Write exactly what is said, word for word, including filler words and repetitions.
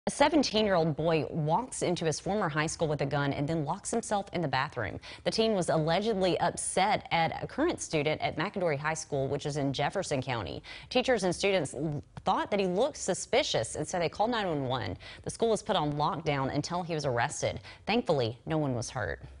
A seventeen-year-old boy walks into his former high school with a gun and then locks himself in the bathroom. The teen was allegedly upset at a current student at McAdory High School, which is in Jefferson County. Teachers and students thought that he looked suspicious, and so they called nine one one. The school was put on lockdown until he was arrested. Thankfully, no one was hurt.